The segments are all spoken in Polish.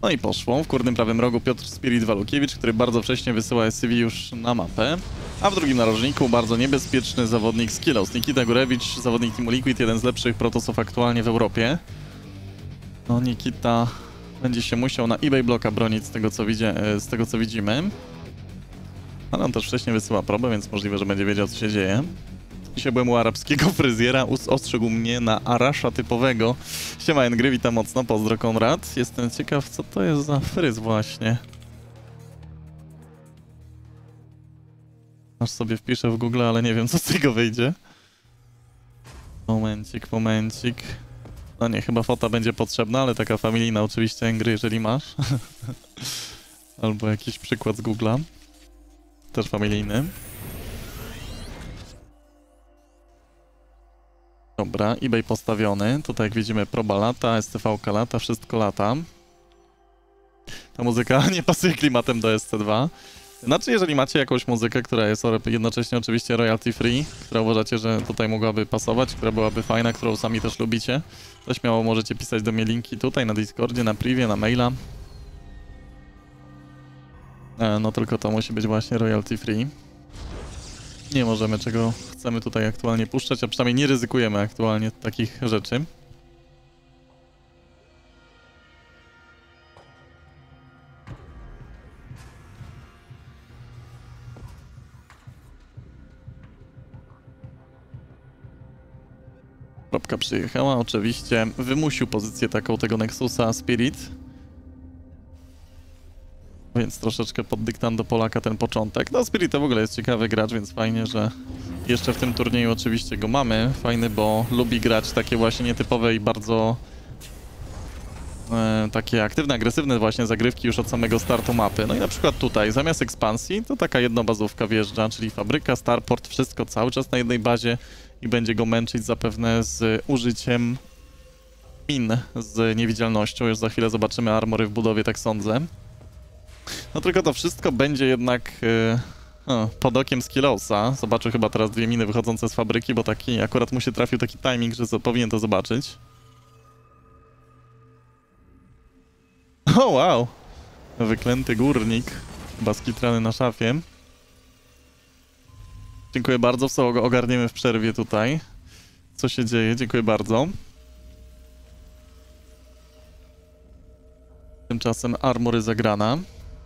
No i poszło. W górnym prawym rogu Piotr Spirit Walukiewicz, który bardzo wcześnie wysyła SCV już na mapę. A w drugim narożniku bardzo niebezpieczny zawodnik Skilos. Nikita Gurewicz, zawodnik Teamu Liquid, jeden z lepszych protosów aktualnie w Europie. No Nikita będzie się musiał na eBay bloka bronić z tego co widzimy. Ale on też wcześniej wysyła probę, więc możliwe, że będzie wiedział co się dzieje. Dzisiaj byłem u arabskiego fryzjera, ostrzegł mnie na Arasza typowego. Siema Engry, witam mocno, pozdro Konrad. Jestem ciekaw, co to jest za fryz właśnie. Aż sobie wpiszę w Google, ale nie wiem, co z tego wyjdzie. Momencik. No nie, chyba fota będzie potrzebna, ale taka familijna oczywiście Engry, jeżeli masz. Albo jakiś przykład z Google'a. Też familijny. Dobra, eBay postawiony. Tutaj jak widzimy proba lata, STV-ka lata, wszystko lata. Ta muzyka nie pasuje klimatem do SC2. Znaczy, jeżeli macie jakąś muzykę, która jest jednocześnie oczywiście royalty free, która uważacie, że tutaj mogłaby pasować, która byłaby fajna, którą sami też lubicie, to śmiało możecie pisać do mnie linki tutaj na Discordzie, na privie, na maila. No tylko to musi być właśnie royalty free. Nie możemy czego chcemy tutaj aktualnie puszczać, a przynajmniej nie ryzykujemy aktualnie takich rzeczy. Kropka przyjechała, oczywiście wymusił pozycję taką tego Nexusa Spirit. Więc troszeczkę pod dyktando Polaka ten początek. No Spirit to w ogóle jest ciekawy gracz, więc fajnie, że jeszcze w tym turnieju oczywiście go mamy. Fajny, bo lubi grać takie właśnie nietypowe i bardzo takie aktywne, agresywne właśnie zagrywki już od samego startu mapy. No i na przykład tutaj zamiast ekspansji to taka jedna bazówka wjeżdża, czyli fabryka, starport, wszystko cały czas na jednej bazie i będzie go męczyć zapewne z użyciem min z niewidzialnością. Już za chwilę zobaczymy armory w budowie, tak sądzę. No tylko to wszystko będzie jednak pod okiem Skillowsa. Zobaczył chyba teraz dwie miny wychodzące z fabryki, bo taki akurat mu się trafił taki timing, że powinien to zobaczyć. O wow! Wyklęty górnik. Baskitrany na szafie. Dziękuję bardzo, co ogarniemy w przerwie tutaj. Co się dzieje? Dziękuję bardzo. Tymczasem armory zagrana.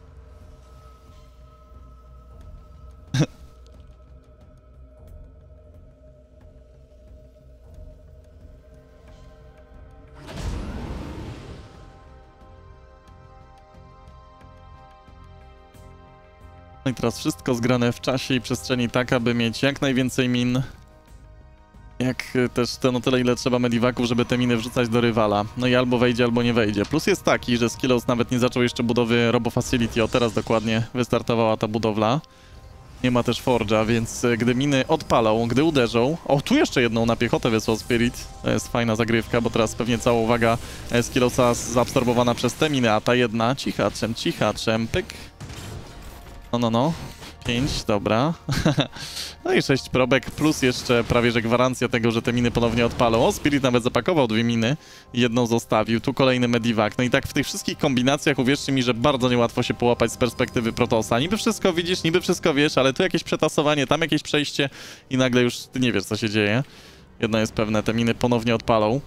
No i teraz wszystko zgrane w czasie i przestrzeni tak, aby mieć jak najwięcej min. Jak też no tyle, ile trzeba medivaków, żeby te miny wrzucać do rywala. No i albo wejdzie, albo nie wejdzie. Plus jest taki, że Skillos nawet nie zaczął jeszcze budowy Robo Facility. O, teraz dokładnie wystartowała ta budowla. Nie ma też Forge'a, więc gdy miny odpalą, gdy uderzą... O, tu jeszcze jedną na piechotę wysłał Spirit. To jest fajna zagrywka, bo teraz pewnie cała uwaga Skillosa zaabsorbowana przez te miny, a ta jedna cichaczem, pyk. No. 5, dobra. No i 6 probek, plus jeszcze prawie że gwarancja tego, że te miny ponownie odpalą. O, Spirit nawet zapakował dwie miny, jedną zostawił, tu kolejny medivac. No i tak w tych wszystkich kombinacjach uwierzcie mi, że bardzo niełatwo się połapać z perspektywy Protosa. Niby wszystko widzisz, niby wszystko wiesz, ale tu jakieś przetasowanie, tam jakieś przejście i nagle już ty nie wiesz, co się dzieje. Jedno jest pewne, te miny ponownie odpalą.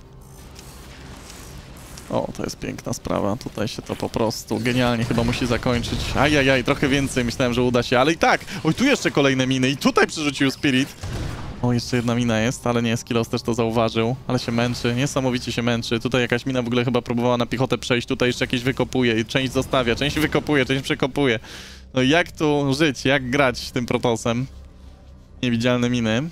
O, to jest piękna sprawa. Tutaj się to po prostu genialnie chyba musi zakończyć. Ajajaj, trochę więcej. Myślałem, że uda się, ale i tak! Oj, tu jeszcze kolejne miny i tutaj przerzucił Spirit. O, jeszcze jedna mina jest, ale nie, Skillos też to zauważył. Ale się męczy, niesamowicie się męczy. Tutaj jakaś mina w ogóle chyba próbowała na piechotę przejść. Tutaj jeszcze jakieś wykopuje i część zostawia, część wykopuje, część przekopuje. No jak tu żyć, jak grać tym Protosem? Niewidzialne miny.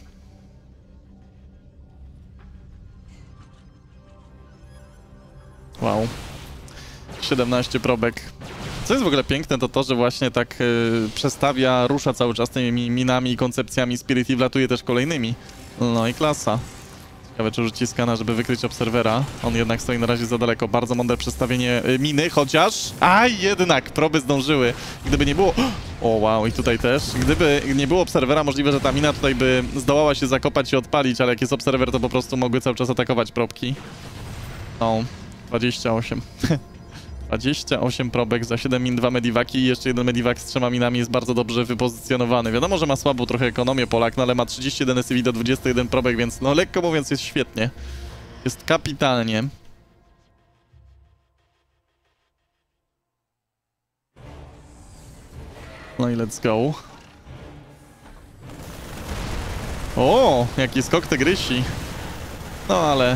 Wow. 17 probek. Co jest w ogóle piękne, to to, że właśnie tak przestawia, rusza cały czas tymi minami i koncepcjami Spirit i wlatuje też kolejnymi. No i klasa. Ciekawe, czy rzuci skana, żeby wykryć obserwera. On jednak stoi na razie za daleko. Bardzo mądre przestawienie miny, chociaż... Aj, jednak! Proby zdążyły. Gdyby nie było... O, wow, i tutaj też. Gdyby nie było obserwera, możliwe, że ta mina tutaj by zdołała się zakopać i odpalić, ale jak jest obserwer, to po prostu mogły cały czas atakować probki. No, 28. 28 probek za 7 min, 2 medivaki i jeszcze jeden mediwak z 3 minami jest bardzo dobrze wypozycjonowany. Wiadomo, że ma słabą trochę ekonomię Polak, no ale ma 31 SCV do 21 probek, więc no lekko mówiąc jest świetnie. Jest kapitalnie. No i let's go. O, jaki skok tygrysi. No ale...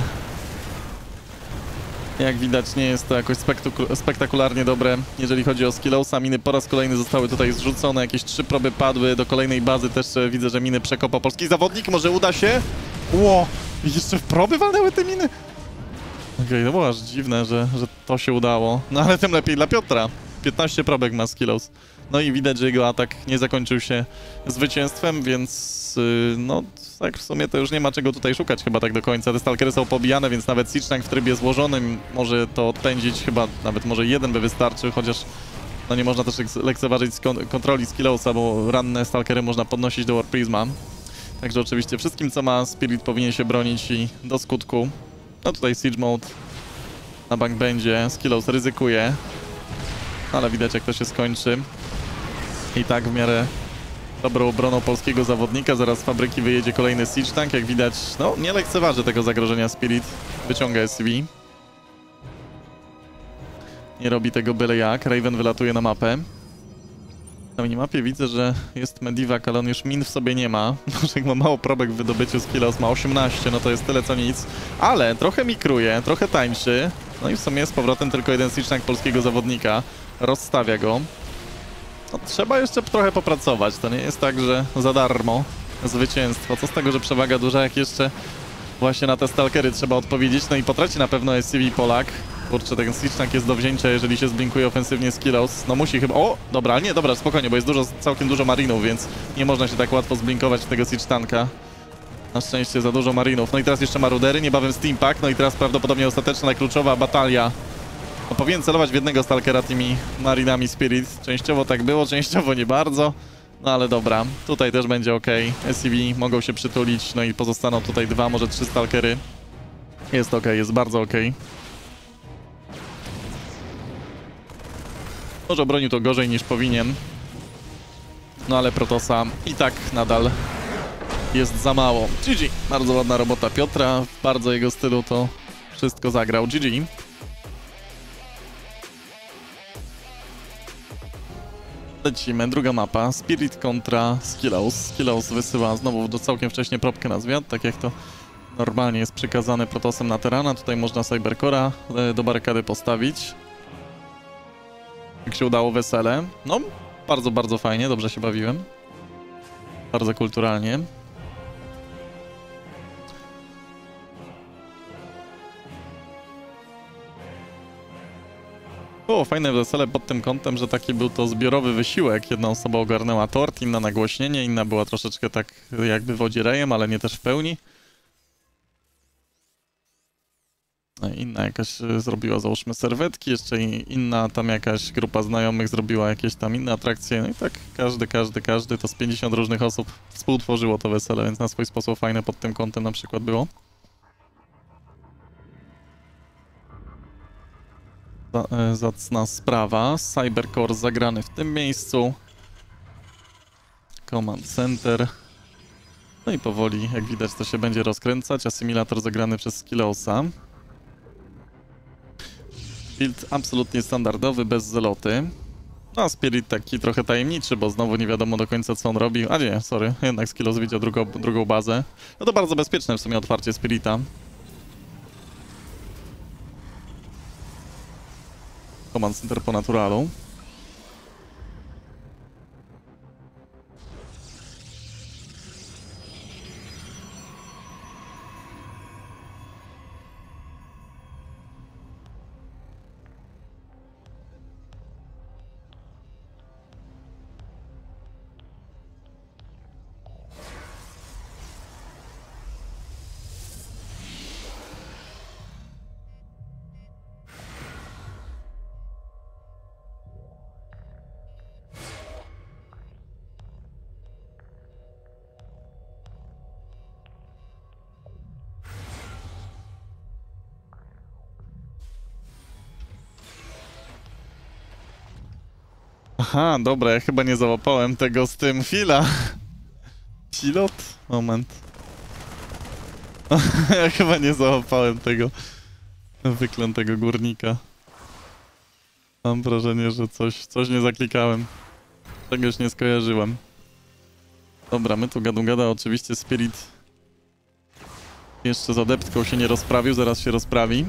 jak widać nie jest to jakoś spektakularnie dobre, jeżeli chodzi o skillowsa. Miny po raz kolejny zostały tutaj zrzucone, jakieś 3 proby padły, do kolejnej bazy też widzę, że miny przekopał polski zawodnik, może uda się? Ło, jeszcze w proby walnęły te miny? Okej, to było aż dziwne, że to się udało, no ale tym lepiej dla Piotra. 15 probek ma skillows. No i widać, że jego atak nie zakończył się zwycięstwem, więc no tak w sumie to już nie ma czego tutaj szukać chyba tak do końca. Te stalkery są pobijane, więc nawet Siege Tank w trybie złożonym może to odpędzić, chyba nawet może jeden by wystarczył, chociaż no nie można też lekceważyć kontroli skillowsa, bo ranne stalkery można podnosić do War Prisma. Także oczywiście wszystkim co ma Spirit powinien się bronić i do skutku. No tutaj Siege Mode na bank będzie, skillows ryzykuje, ale widać jak to się skończy. I tak w miarę dobrą obroną polskiego zawodnika. Zaraz z fabryki wyjedzie kolejny Siege Tank. Jak widać, no nie lekceważy tego zagrożenia Spirit. Wyciąga SCV. Nie robi tego byle jak. Raven wylatuje na mapę. Na minimapie widzę, że jest Medivac, ale on już min w sobie nie ma. Jak ma mało probek w wydobyciu skills, ma 18, no to jest tyle co nic. Ale trochę mikruje, trochę tańczy. No i w sumie z powrotem tylko jeden Siege Tank polskiego zawodnika. Rozstawia go. No, trzeba jeszcze trochę popracować, to nie jest tak, że za darmo zwycięstwo. Co z tego, że przewaga duża, jak jeszcze właśnie na te stalkery trzeba odpowiedzieć. No i potraci na pewno SCV Polak. Kurczę, ten Siege Tank jest do wzięcia, jeżeli się zblinkuje ofensywnie skills. No musi chyba... O! Dobra, nie, dobra, spokojnie, bo jest całkiem dużo marinów, więc nie można się tak łatwo zblinkować w tego Siege Tanka. Na szczęście za dużo marinów. No i teraz jeszcze marudery, niebawem Steampack. No i teraz prawdopodobnie ostateczna, kluczowa batalia. No, powinien celować w jednego stalkera tymi marinami Spirit. Częściowo tak było, częściowo nie bardzo. No ale dobra, tutaj też będzie ok. SCV mogą się przytulić, no i pozostaną tutaj 2, może 3 stalkery. Jest ok, jest bardzo ok. Może obronił to gorzej niż powinien. No ale Protosa i tak nadal jest za mało. GG. Bardzo ładna robota Piotra. W bardzo jego stylu to wszystko zagrał. GG. Lecimy, druga mapa. Spirit kontra Skillows. Skillows wysyła znowu do całkiem wcześnie probkę na zwiat, tak jak to normalnie jest przykazane Protosem na Terana. Tutaj można Cybercora do barykady postawić. Jak się udało, wesele. No, bardzo, bardzo fajnie, dobrze się bawiłem. Bardzo kulturalnie. Było fajne wesele pod tym kątem, że taki był to zbiorowy wysiłek. Jedna osoba ogarnęła tort, inna nagłośnienie, inna była troszeczkę tak jakby wodzirejem, ale nie też w pełni. Inna jakaś zrobiła, załóżmy, serwetki, jeszcze inna tam jakaś grupa znajomych zrobiła jakieś tam inne atrakcje. No i tak każdy, to z 50 różnych osób współtworzyło to wesele, więc na swój sposób fajne pod tym kątem na przykład było. Zacna sprawa. Cybercore zagrany w tym miejscu. Command Center. No i powoli, jak widać, to się będzie rozkręcać. Asymilator zagrany przez Skillowsa. Build absolutnie standardowy, bez zeloty. No a Spirit taki trochę tajemniczy, bo znowu nie wiadomo do końca co on robi. A nie, sorry, jednak Skillows widział drugą bazę. No to bardzo bezpieczne w sumie otwarcie Spirita. Command Center po naturalu. Aha, dobra, ja chyba nie załapałem tego z tym. Chwila. Pilot? Moment. Ja chyba nie załapałem tego wyklętego górnika. Mam wrażenie, że coś nie zaklikałem. Czegoś nie skojarzyłem. Dobra, my tu gada oczywiście Spirit jeszcze z adeptką się nie rozprawił, zaraz się rozprawi.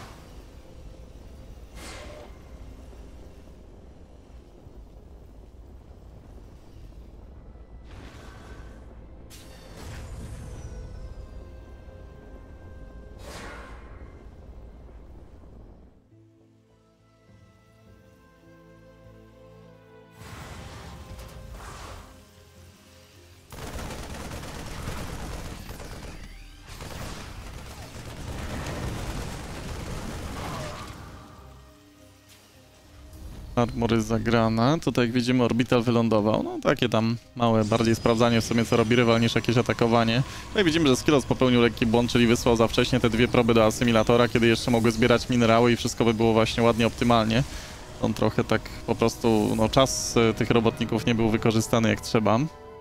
Armor jest zagrana. Tutaj jak widzimy Orbital wylądował. No takie tam małe, bardziej sprawdzanie w sumie co robi rywal niż jakieś atakowanie. No i widzimy, że Skillos popełnił lekki błąd, czyli wysłał za wcześnie te dwie proby do asymilatora, kiedy jeszcze mogły zbierać minerały i wszystko by było właśnie ładnie, optymalnie. On trochę tak po prostu, no czas tych robotników nie był wykorzystany jak trzeba.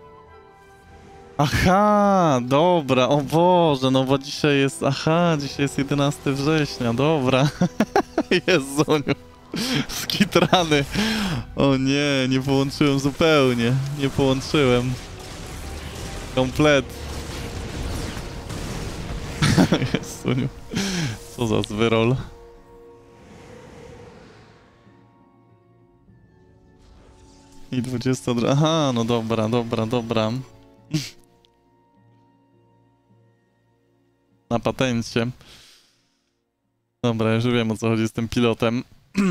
Aha, dobra, o Boże, no bo dzisiaj jest, dzisiaj jest 11 września, dobra. Jezuniu. Skitrany. O nie, nie połączyłem zupełnie. Nie połączyłem. Komplet. Jezuniu. Co za zwyrol. I 22. Aha, no dobra, dobra. Na patencie. Dobra, już wiem o co chodzi z tym pilotem.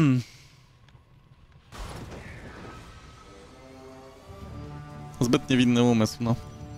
Zbyt niewinny umysł, no.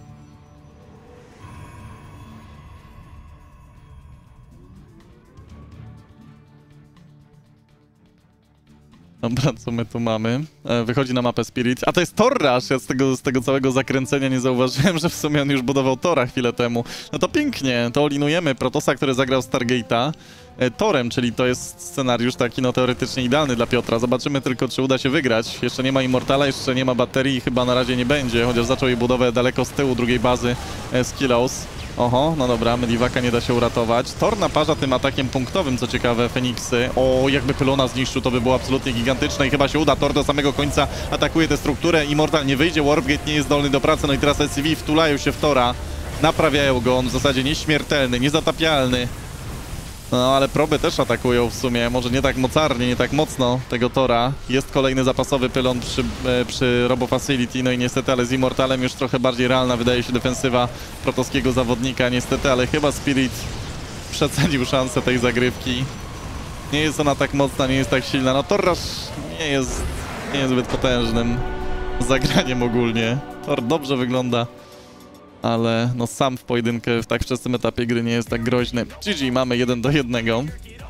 Dobra, co my tu mamy? Wychodzi na mapę Spirit. A to jest Torraż! Ja z tego całego zakręcenia nie zauważyłem, że w sumie on już budował Tora chwilę temu. No to pięknie, to olinujemy Protosa, który zagrał Stargate'a Torem, czyli to jest scenariusz taki no teoretycznie idealny dla Piotra. Zobaczymy tylko, czy uda się wygrać. Jeszcze nie ma Immortala, jeszcze nie ma baterii, chyba na razie nie będzie, chociaż zaczął jej budowę daleko z tyłu drugiej bazy Skillos. Oho, no dobra, Medivaka nie da się uratować. Tor naparza tym atakiem punktowym, co ciekawe, Feniksy. O, jakby Pylona zniszczył, to by było absolutnie gigantyczne i chyba się uda. Tor do samego końca atakuje tę strukturę. Immortal nie wyjdzie, Warpgate nie jest zdolny do pracy, no i teraz SCV wtulają się w Tora. Naprawiają go, on w zasadzie nieśmiertelny, niezatapialny. No, ale proby też atakują w sumie, może nie tak mocarnie, nie tak mocno tego Tora. Jest kolejny zapasowy pylon przy Robo Facility, no i niestety, ale z Immortalem już trochę bardziej realna wydaje się defensywa protowskiego zawodnika, niestety, ale chyba Spirit przecenił szansę tej zagrywki. Nie jest ona tak mocna, nie jest tak silna, no Torraż nie jest zbyt potężnym zagraniem ogólnie. Tor dobrze wygląda, ale no sam w pojedynkę w tak wczesnym etapie gry nie jest tak groźny. GG, mamy 1-1.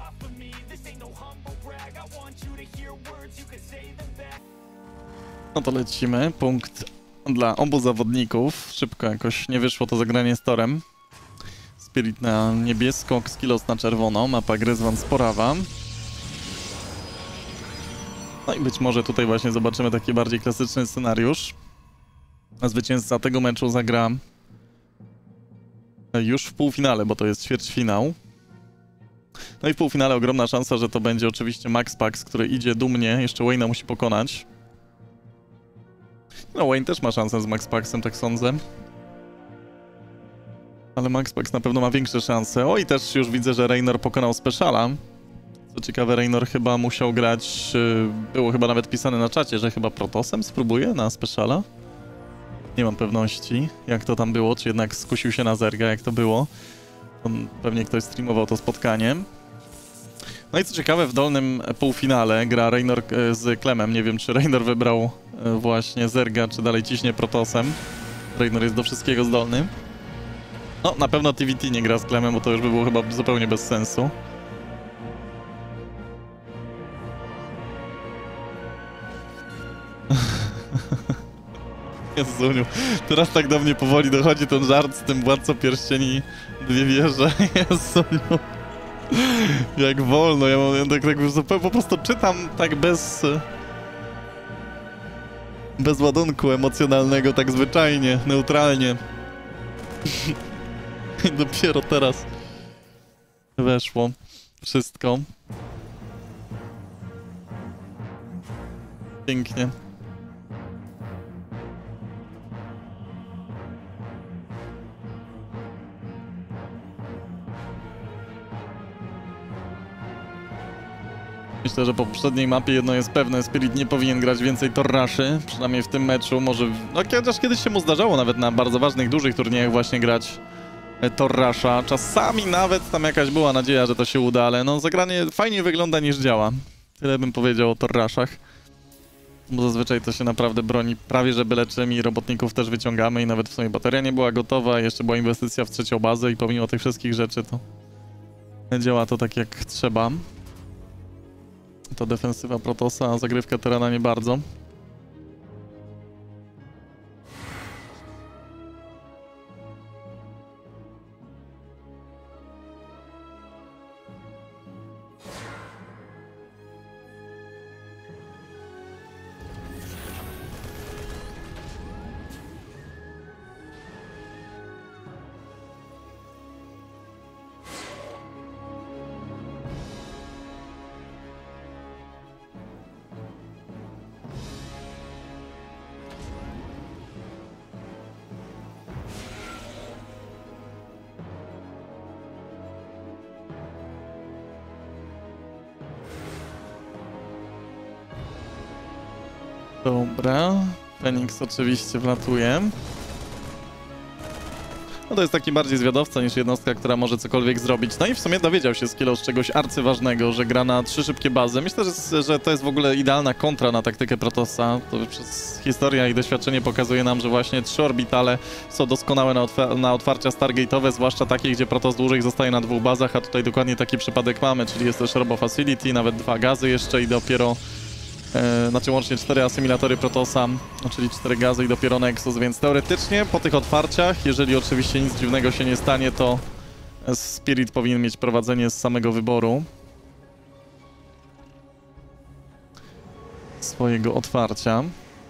No to lecimy. Punkt dla obu zawodników. Szybko jakoś nie wyszło to zagranie z Torem. Spirit na niebiesko, Skillos na czerwono. Mapa Gryzwan Sporawa. No i być może tutaj właśnie zobaczymy taki bardziej klasyczny scenariusz. A zwycięzca tego meczu zagra już w półfinale, bo to jest ćwierćfinał. No i w półfinale ogromna szansa, że to będzie oczywiście MaxPax, który idzie dumnie, jeszcze Wayne'a musi pokonać. No Wayne też ma szansę z MaxPaxem, tak sądzę. Ale MaxPax na pewno ma większe szanse. O i też już widzę, że Raynor pokonał Speciala. Co ciekawe, Raynor chyba musiał grać, było chyba nawet pisane na czacie, że chyba Protosem spróbuje na Speciala. Nie mam pewności, jak to tam było, czy jednak skusił się na Zerga, jak to było. Pewnie ktoś streamował to spotkanie. No i co ciekawe, w dolnym półfinale gra Raynor z Clemem. Nie wiem, czy Raynor wybrał właśnie Zerga, czy dalej ciśnie Protosem. Raynor jest do wszystkiego zdolny. No, na pewno TVT nie gra z Clemem, bo to już by było chyba zupełnie bez sensu. Jezuniu, teraz tak do mnie powoli dochodzi ten żart z tym Władcą Pierścieni, dwie wieże. Jezuniu. Jak wolno, ja tak już zupełnie po prostu czytam tak bez... Bez ładunku emocjonalnego, tak zwyczajnie, neutralnie. I dopiero teraz weszło wszystko. Pięknie. Myślę, że po poprzedniej mapie jedno jest pewne, Spirit nie powinien grać więcej torraszy, przynajmniej w tym meczu, może... No chociaż kiedyś się mu zdarzało nawet na bardzo ważnych, dużych turniejach właśnie grać torrasza. Czasami nawet tam jakaś była nadzieja, że to się uda, ale no zagranie fajniej wygląda niż działa. Tyle bym powiedział o torraszach. Bo zazwyczaj to się naprawdę broni prawie że byle czym i robotników też wyciągamy i nawet w sumie bateria nie była gotowa, jeszcze była inwestycja w trzecią bazę i pomimo tych wszystkich rzeczy to działa to tak jak trzeba. To defensywa Protossa, a zagrywka Terrana nie bardzo. Dobra, Feniks oczywiście wlatuje. No to jest taki bardziej zwiadowca niż jednostka, która może cokolwiek zrobić. No i w sumie dowiedział się Skillow z czegoś arcyważnego, że gra na 3 szybkie bazy. Myślę, że to jest w ogóle idealna kontra na taktykę Protossa. To przez historia i doświadczenie pokazuje nam, że właśnie 3 orbitale są doskonałe na otwarcia stargate'owe, zwłaszcza takie, gdzie Protoss dłużej zostaje na 2 bazach, a tutaj dokładnie taki przypadek mamy, czyli jest też Robo Facility, nawet 2 gazy jeszcze i dopiero... Znaczy łącznie 4 asymilatory Protossa, czyli 4 gazy i dopiero Nexus, więc teoretycznie po tych otwarciach, jeżeli oczywiście nic dziwnego się nie stanie, to Spirit powinien mieć prowadzenie z samego wyboru swojego otwarcia.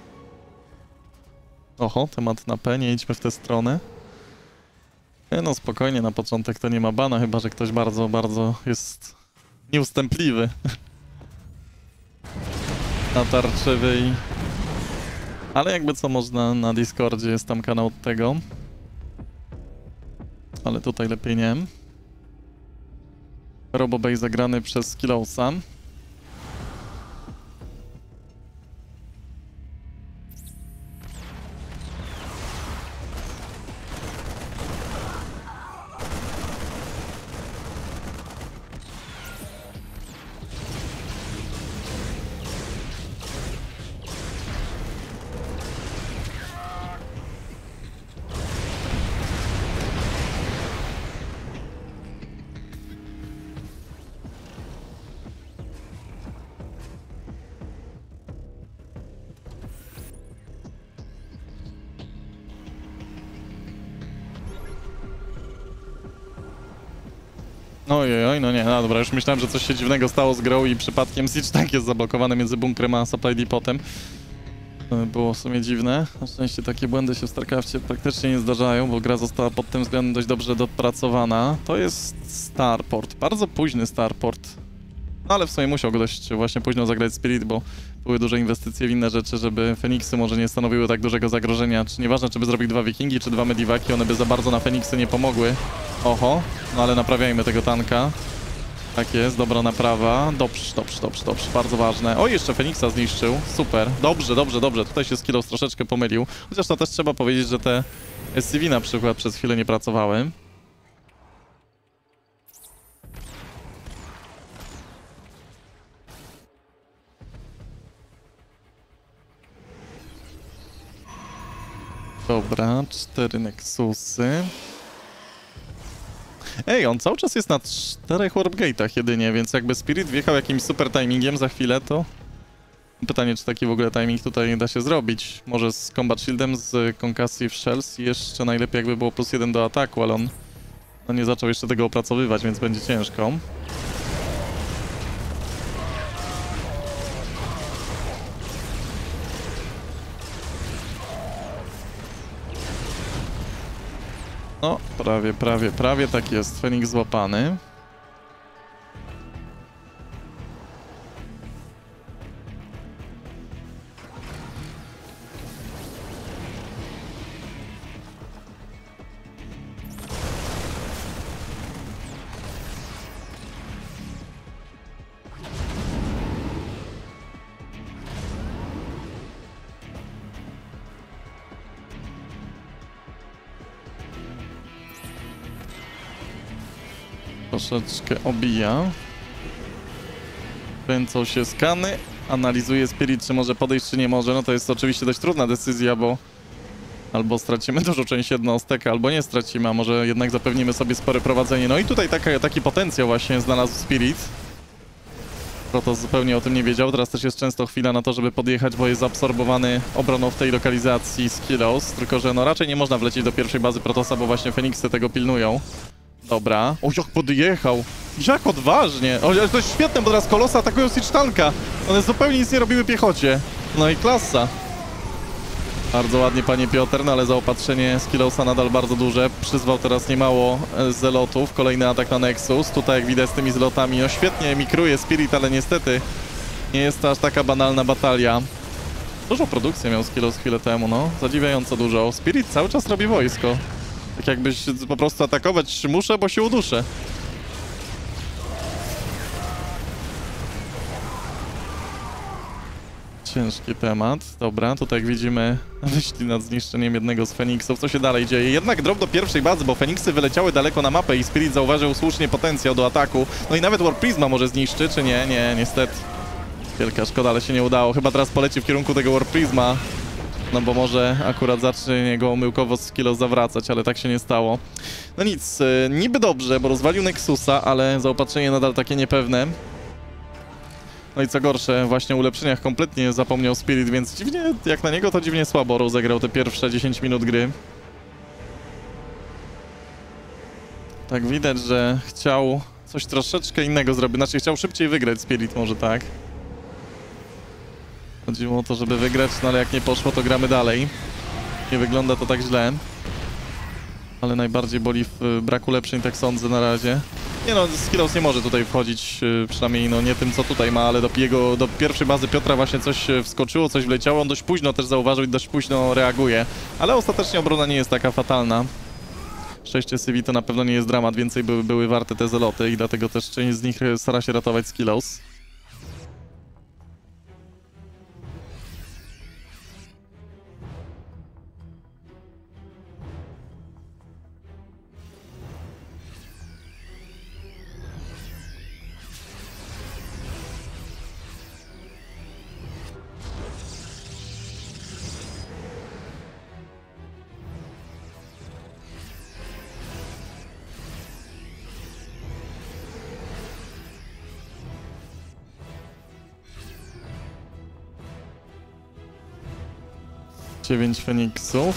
Oho, temat na P, nie idźmy w tę stronę. No spokojnie, na początek to nie ma bana, chyba że ktoś bardzo, bardzo jest nieustępliwy. Natarczywy. Ale jakby co można na Discordzie, jest tam kanał od tego. Ale tutaj lepiej nie. Robobay zagrany przez Skillowsa. Ojej, no nie, no dobra, już myślałem, że coś się dziwnego stało z grą i przypadkiem Siege Tank jest zablokowany między bunkrem a Supply Depotem. To było w sumie dziwne. Na szczęście takie błędy się w StarCraftie praktycznie nie zdarzają, bo gra została pod tym względem dość dobrze dopracowana. To jest Starport, bardzo późny Starport. No ale w sumie musiał go dość właśnie późno zagrać Spirit, bo były duże inwestycje w inne rzeczy, żeby Feniksy może nie stanowiły tak dużego zagrożenia. Czy nieważne, czy by zrobił 2 Wikingi, czy 2 Medivaki, one by za bardzo na Feniksy nie pomogły. Oho, no ale naprawiajmy tego tanka. Tak jest, dobra naprawa. Dobrze, bardzo ważne. O, jeszcze Feniksa zniszczył, super. Dobrze. Tutaj się Skillow troszeczkę pomylił. Chociaż to też trzeba powiedzieć, że te SCV na przykład przez chwilę nie pracowały. Dobra, 4 Nexusy. Ej, on cały czas jest na 4 Warp Gate'ach jedynie, więc jakby Spirit wjechał jakimś super timingiem za chwilę, to... Pytanie, czy taki w ogóle timing tutaj da się zrobić. Może z Combat Shieldem, z Concussive Shells i jeszcze najlepiej jakby było +1 do ataku, ale on no nie zaczął jeszcze tego opracowywać, więc będzie ciężko. No, prawie tak jest. Feniks złapany. Troszeczkę obija. Kręcą się skany. Analizuje Spirit, czy może podejść, czy nie może. No to jest oczywiście dość trudna decyzja, bo albo stracimy dużą część jednostek, albo nie stracimy, a może jednak zapewnimy sobie spore prowadzenie. No i tutaj taki potencjał właśnie znalazł Spirit. Protoss zupełnie o tym nie wiedział. Teraz też jest często chwila na to, żeby podjechać, bo jest zaabsorbowany obroną w tej lokalizacji Skillos. Tylko że no raczej nie można wlecieć do pierwszej bazy Protossa, bo właśnie Feniksy tego pilnują. Dobra. O, jak podjechał! Jak odważnie! O, to jest świetne, bo teraz Kolosy atakują Siege Tanka. One zupełnie nic nie robiły piechocie. No i klasa. Bardzo ładnie, panie Piotr, no ale zaopatrzenie Skillosa nadal bardzo duże. Przyzwał teraz niemało zelotów. Kolejny atak na Nexus. Tutaj jak widać z tymi zelotami, no świetnie mikruje Spirit, ale niestety nie jest to aż taka banalna batalia. Dużo produkcji miał Skillos chwilę temu, no. Zadziwiająco dużo. Spirit cały czas robi wojsko. Tak jakbyś po prostu atakować muszę, bo się uduszę. Ciężki temat. Dobra, tutaj jak widzimy wyścig nad zniszczeniem jednego z Feniksów. Co się dalej dzieje? Jednak drop do pierwszej bazy, bo Feniksy wyleciały daleko na mapę i Spirit zauważył słusznie potencjał do ataku. No i nawet Warp Prisma może zniszczy, czy nie? Nie, niestety. Wielka szkoda, ale się nie udało. Chyba teraz poleci w kierunku tego Warp Prisma. No bo może akurat zacznie go omyłkowo Skillos zawracać, ale tak się nie stało. No nic, niby dobrze, bo rozwalił Nexusa, ale zaopatrzenie nadal takie niepewne. No i co gorsze, właśnie o ulepszeniach kompletnie zapomniał Spirit, więc dziwnie, jak na niego to dziwnie słabo rozegrał te pierwsze 10 minut gry. Tak widać, że chciał coś troszeczkę innego zrobić, znaczy chciał szybciej wygrać Spirit, może tak. Chodziło o to, żeby wygrać, no ale jak nie poszło, to gramy dalej. Nie wygląda to tak źle. Ale najbardziej boli w braku ulepszeń, tak sądzę na razie. Nie no, Skillos nie może tutaj wchodzić, przynajmniej no nie tym co tutaj ma, ale do pierwszej bazy Piotra właśnie coś wskoczyło, coś wleciało. On dość późno też zauważył i dość późno reaguje. Ale ostatecznie obrona nie jest taka fatalna. 6 Syvi to na pewno nie jest dramat, więcej były warte te zeloty i dlatego też część z nich stara się ratować Skillos. Dziewięć Feniksów.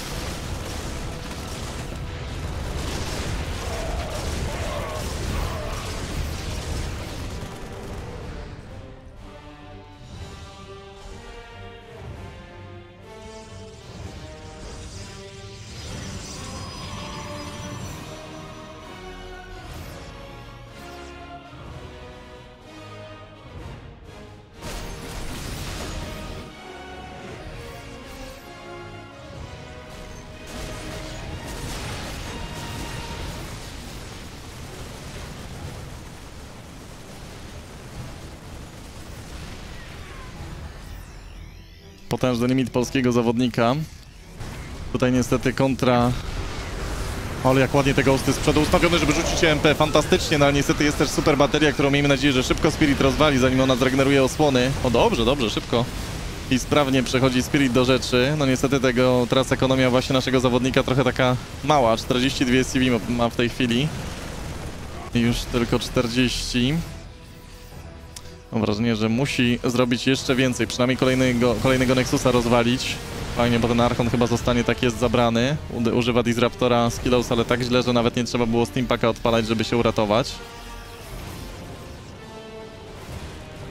Potężny limit polskiego zawodnika. Tutaj niestety kontra... Ale jak ładnie te ghosty z przodu ustawione, żeby rzucić MP. Fantastycznie, no ale niestety jest też super bateria, którą miejmy nadzieję, że szybko Spirit rozwali, zanim ona zregeneruje osłony. O dobrze, dobrze, szybko. I sprawnie przechodzi Spirit do rzeczy. No niestety teraz ekonomia właśnie naszego zawodnika trochę taka mała. 42 CV ma w tej chwili. I już tylko 40. Mam wrażenie, że musi zrobić jeszcze więcej, przynajmniej kolejnego Nexusa rozwalić. Fajnie, bo ten Archon chyba zostanie, tak jest, zabrany. Używa Disruptora Skillos, ale tak źle, że nawet nie trzeba było Steampaka odpalać, żeby się uratować.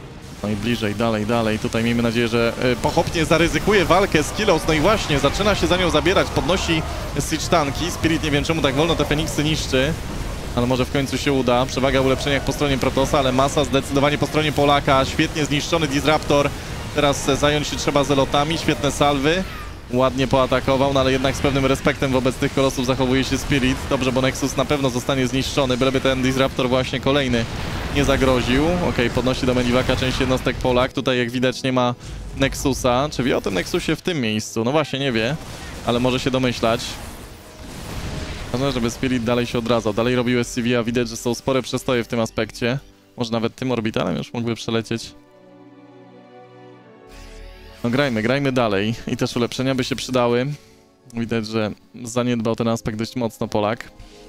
No i bliżej, dalej. Tutaj miejmy nadzieję, że pochopnie zaryzykuje walkę z Kilos. No i właśnie, zaczyna się za nią zabierać. Podnosi Siege tanki. Spirit nie wiem czemu tak wolno te Feniksy niszczy. Ale może w końcu się uda. Przewaga w ulepszeniach po stronie Protosa, ale masa zdecydowanie po stronie Polaka. Świetnie zniszczony Disruptor. Teraz zająć się trzeba zelotami. Świetne salwy. Ładnie poatakował, no ale jednak z pewnym respektem wobec tych kolosów zachowuje się Spirit. Dobrze, bo Nexus na pewno zostanie zniszczony, byleby ten Disruptor właśnie kolejny nie zagroził. Okej, podnosi do Medivaka część jednostek Polak. Tutaj jak widać nie ma Nexusa. Czy wie o tym Nexusie w tym miejscu? No właśnie, nie wie, ale może się domyślać. Ważne, żeby Spirit dalej się odradzał. Dalej robił SCV, a widać, że są spore przestoje w tym aspekcie. Może nawet tym orbitalem już mógłby przelecieć. No grajmy dalej. I też ulepszenia by się przydały. Widać, że zaniedbał ten aspekt dość mocno Polak.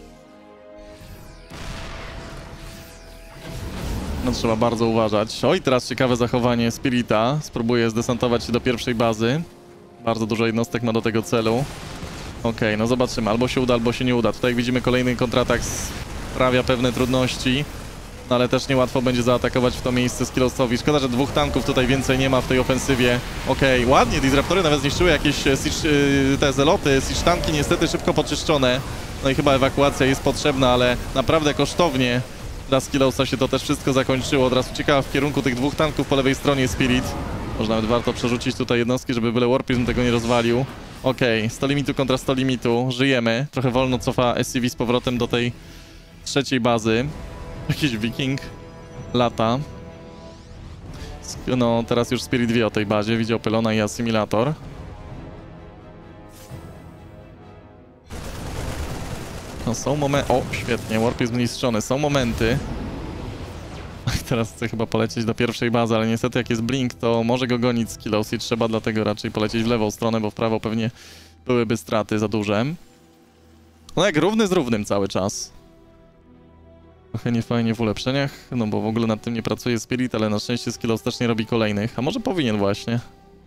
No trzeba bardzo uważać. Oj, teraz ciekawe zachowanie Spirita. Spróbuje zdesantować się do pierwszej bazy. Bardzo dużo jednostek ma do tego celu. Okej, no zobaczymy. Albo się uda, albo się nie uda. Tutaj jak widzimy, kolejny kontratak sprawia pewne trudności. No ale też niełatwo będzie zaatakować w to miejsce Skillsowi. Szkoda, że dwóch tanków tutaj więcej nie ma w tej ofensywie. Okej, ładnie, Disruptory nawet zniszczyły jakieś te zeloty, siege tanki niestety szybko poczyszczone. No i chyba ewakuacja jest potrzebna, ale naprawdę kosztownie dla Skillsa się to też wszystko zakończyło. Od razu uciekała w kierunku tych dwóch tanków po lewej stronie Spirit. Może nawet warto przerzucić tutaj jednostki, żeby byle Warpizm tego nie rozwalił. Okej, 100 limitu kontra 100 limitu, żyjemy. Trochę wolno cofa SCV z powrotem do tej trzeciej bazy. Jakiś Wiking lata. No, teraz już Spirit wie o tej bazie. Widział Pylona i Asymilator. No, są momenty... O, świetnie, Warp jest zniszczony. Są momenty. Teraz chcę chyba polecieć do pierwszej bazy, ale niestety jak jest Blink, to może go gonić z Kilos i trzeba dlatego raczej polecieć w lewą stronę, bo w prawo pewnie byłyby straty za duże. No jak równy z równym cały czas. Trochę niefajnie w ulepszeniach, no bo w ogóle nad tym nie pracuje Spirit, ale na szczęście Skillos też nie robi kolejnych, a może powinien właśnie.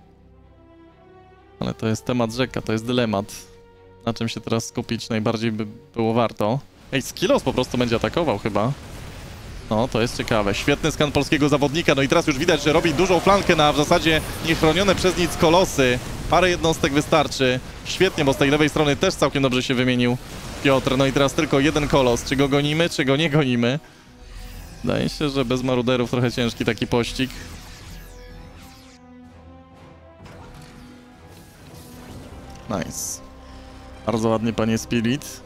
Ale to jest temat rzeka, to jest dylemat. Na czym się teraz skupić najbardziej by było warto. Ej, Skillos po prostu będzie atakował chyba. No, to jest ciekawe. Świetny skan polskiego zawodnika, no i teraz już widać, że robi dużą flankę na w zasadzie niechronione przez nic kolosy. Parę jednostek wystarczy. Świetnie, bo z tej lewej strony też całkiem dobrze się wymienił Piotr. No i teraz tylko jeden kolos. Czy go gonimy, czy go nie gonimy? Wydaje się, że bez maruderów trochę ciężki taki pościg. Nice. Bardzo ładnie, panie Spirit.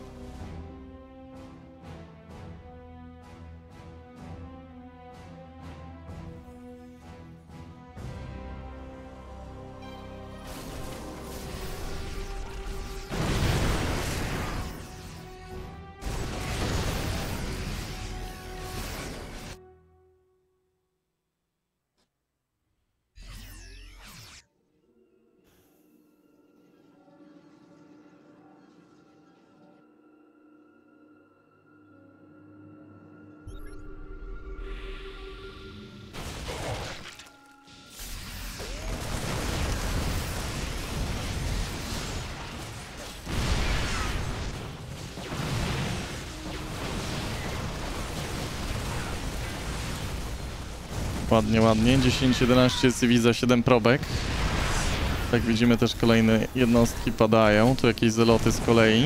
Ładnie, ładnie. 10-11 CV za 7 probek. Jak widzimy, też kolejne jednostki padają. Tu jakieś zeloty z kolei.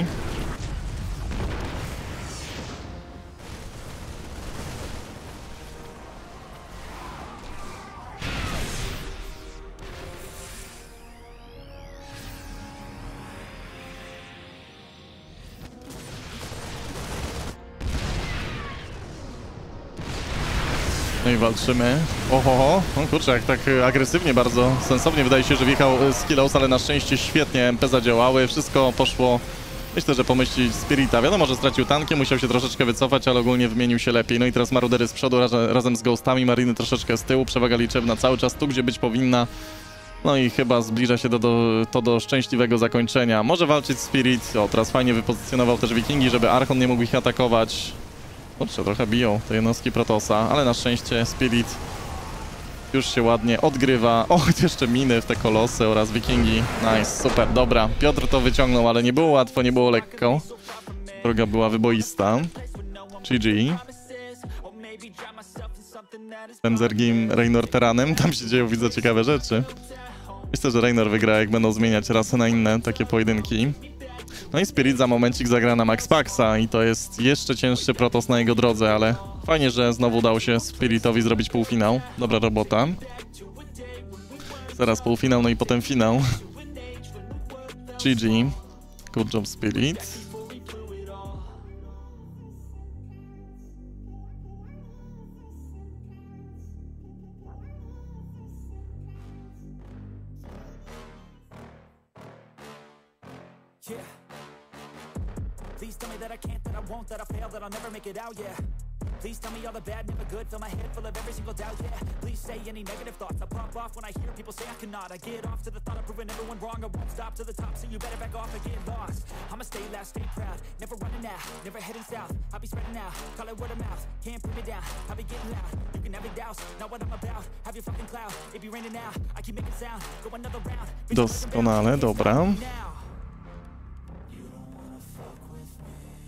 No i walczymy. Oho, no kurczę, jak tak agresywnie, bardzo sensownie wydaje się, że wjechał Skillos, ale na szczęście świetnie MP zadziałały, wszystko poszło, myślę, że po myśli Spirita. Wiadomo, że stracił tankiem, musiał się troszeczkę wycofać, ale ogólnie wymienił się lepiej. No i teraz marudery z przodu razem z Ghostami, Mariny troszeczkę z tyłu, przewaga liczebna cały czas tu, gdzie być powinna. No i chyba zbliża się to do szczęśliwego zakończenia. Może walczyć Spirit, o teraz fajnie wypozycjonował też Wikingi, żeby Archon nie mógł ich atakować. Kurczę, trochę biją te jednostki Protosa, ale na szczęście Spirit już się ładnie odgrywa. O, jeszcze miny w te kolosy oraz Wikingi. Nice, super, dobra. Piotr to wyciągnął, ale nie było łatwo, nie było lekko. Droga była wyboista. GG. Tym Zergim Reynor Teranem, tam się dzieją, widzę, ciekawe rzeczy. Myślę, że Reynor wygra, jak będą zmieniać rasy na inne takie pojedynki. No i Spirit za momencik zagra na Max Paxa i to jest jeszcze cięższy Protoss na jego drodze, ale fajnie, że znowu udało się Spiritowi zrobić półfinał. Dobra robota. Zaraz półfinał, no i potem finał. GG. Good job, Spirit. Yeah. Please tell me that I can't, that I won't, that I fail, that I'll never make it out, yeah. Please tell me all the bad, never good, fill my head full of every single doubt, yeah. Please say any negative thoughts, I pop off when I hear people say I cannot. I get off to the thought of proving everyone wrong, I won't stop to the top, so you better back off and get lost. I'ma stay loud, stay proud, never running out, never heading south. I'll be spreading out, call it word of mouth, can't put me down, I'll be getting loud. You can have it douse, not what I'm about, have your fucking cloud. It be raining now, I keep making sound, go another round. Doskonale, dobra.